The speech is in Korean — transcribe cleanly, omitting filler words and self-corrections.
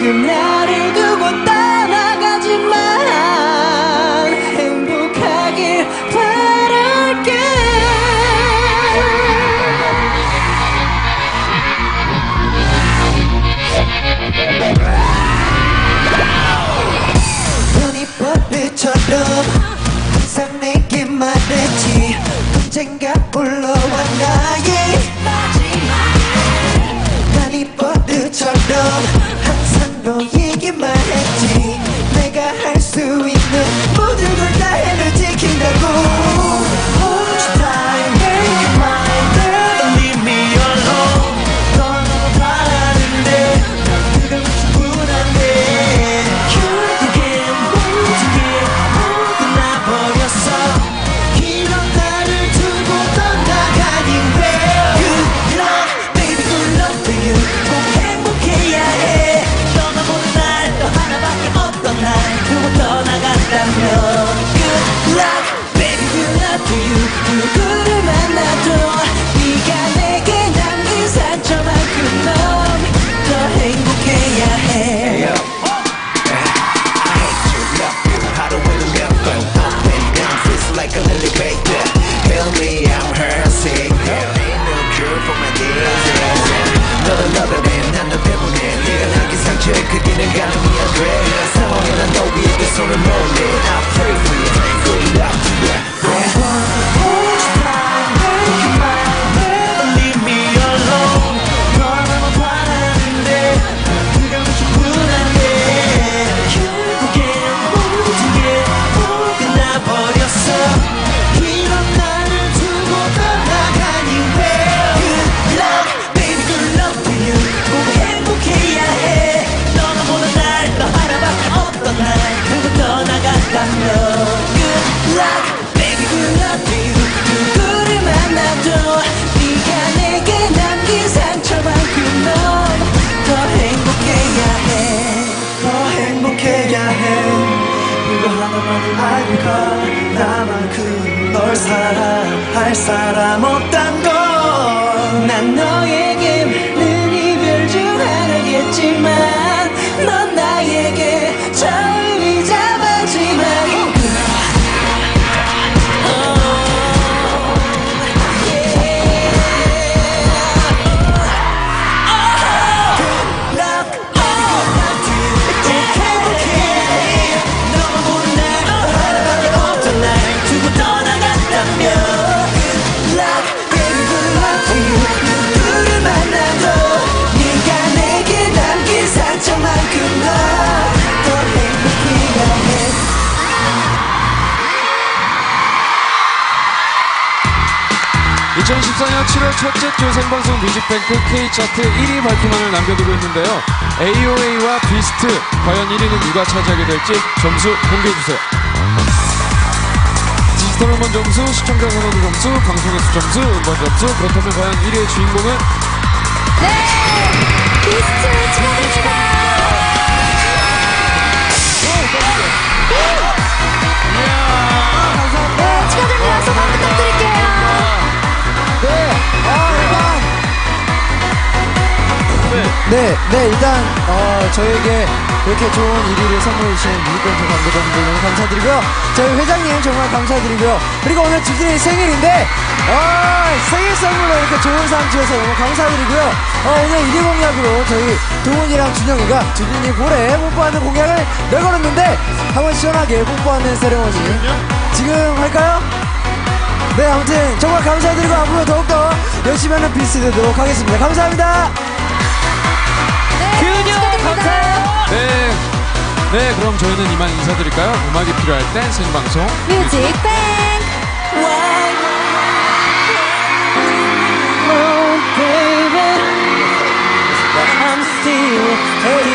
나를 두고 떠나가지만 행복하길 바랄게. 눈이 버릇처럼 항상 내게 말했지. 언젠가 올라와 나의 난이 버릇처럼 항상 너에게 말했지. 내가 할 수 있는 모든 걸 다 해를 지킨다고. Hold your time, make it mine, girl. Leave me alone. 너무 바라는데 그걸 충분한데 결국엔 모든 게 모두 나버렸어. 이런 나를 두고 떠나가니 왜. Good luck, baby, good luck to you. 꼭 행복해야 해. 떠나보는 날 또 하나밖에 없던 날 두고 떠나간다면. Good luck, baby, good luck to you. 누구를 만나도 네가 내게 남긴 상처만큼 넌 더 행복해야 해. Like a lily baker, tell me I'm her sick. There ain't no cure for my disease. 너를 love it, 난 너 때문에. 네가 남긴 상처에 크기는 가능이야 돼. 상황에 난 너 위에 내 손을 몰래. I pray for you, good luck to you. Hold your time, make it mine, girl. Leave me alone. 너무 바라는데 그건 충분한데 결국엔 모든 게 끝나버렸어. 이런 나를 두고 떠나가니 왜. Good luck, baby, good luck to you. 꼭 행복해야 해. 떠나보는 날 너 하나밖에 없던 날 두고 떠나갔다면. Good luck, baby, good luck to you. 누구를 만나도 네가 내게 남긴 상처만큼 넌 더 행복해야 해. 더 행복해야 해. 이거 하나만은 알걸. 나만큼 널 사랑할 사람 없단 걸. 난 너에게 늘 이별 중 하나겠지만 넌 나에게 처음이자 마지막인 상처만큼 넌더 행복해야 해. 2014년 7월 첫째 주 생방송 뮤직뱅크 K차트 1위 발표만을 남겨두고 있는데요. AOA와 비스트, 과연 1위는 누가 차지하게 될지 점수 공개해주세요. 디지털 음원 점수, 시청자 선호도 점수, 방송횟수 점수, 음원 점수. 그렇다면 과연 1위의 주인공은? 네! 비스트 축하드립니다! 네, 축하드립니다. 소감 부탁드릴게요. 일단 저에게 이렇게 좋은 1위를 선물해주신 뮤직뱅크 관계자분들 너무 감사드리고요. 저희 회장님 정말 감사드리고요. 그리고 오늘 주진이 생일인데 생일 선물로 이렇게 좋은 상 주셔서 너무 감사드리고요. 오늘 1위 공약으로 저희 도훈이랑 준영이가 주진이 볼에 뽀뽀하는 공약을 내걸었는데 한번 시원하게 뽀뽀하는 세레머니 지금 할까요? 네, 아무튼 정말 감사드리고 앞으로 더욱더 열심히 하는 비스트 되도록 하겠습니다. 감사합니다. 네, 감사해요. 네, 그럼 저희는 이만 인사드릴까요? 음악이 필요할 땐 생방송 뮤직뱅크. Oh baby, I'm still